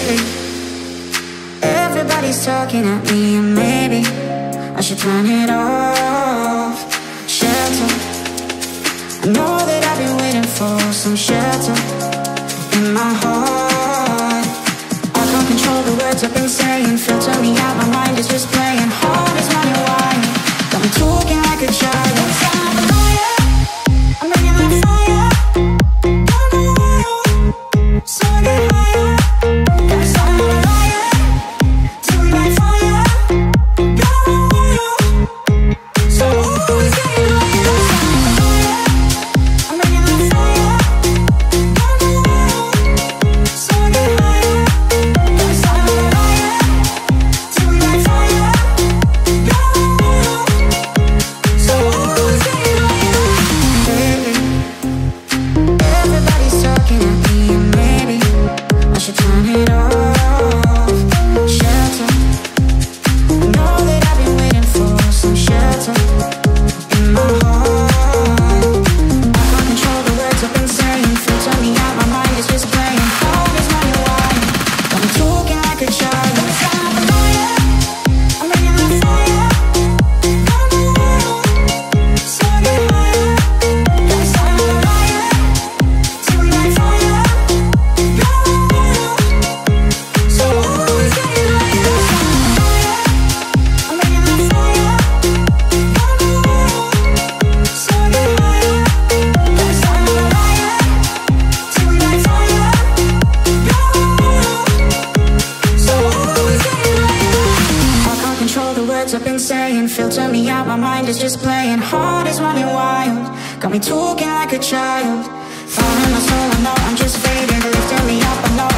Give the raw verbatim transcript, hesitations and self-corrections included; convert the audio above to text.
lately everybody's talking at me, and maybe I should turn it off. Shelter, I know that I've been waiting for some shelter in my heart. I can't control the words I've been saying, filter me out, my mind is just playing hard as money wine. Got me talking like a child. I'm a liar, I'm bringing that fire. Don't know why, so I get higher. Cause I'm a liar, till we light fire. Don't know why, so always getting higher. I'm a liar, I'm bringing that fire. Don't know why, so I get higher. Cause I'm a liar, till we light fire. Don't know why, so always getting higher. Lately, everybody's talking at me, and maybe I should turn it off. Shelter, know that I've been waiting for some shelter in my heart. I can't control the words I've been saying, filter me out, my mind is just playing hard as money wine. Got me talking like a child. I'm a liar, I'm bringing that fire. Don't know why, so I get higher. Cause I'm a liar, till we light fire. Don't know why, so always getting higher. I'm a liar, I'm bringing that fire. Don't know why, so I get higher. Cause I'm a liar, till we light fire. Don't know why, so always getting higher. I can't control the words I've been saying, filter me out, my mind is just playing hard as running wild. Got me talking like a child. Fire in my soul, I know I'm just fading, lifting me up, I know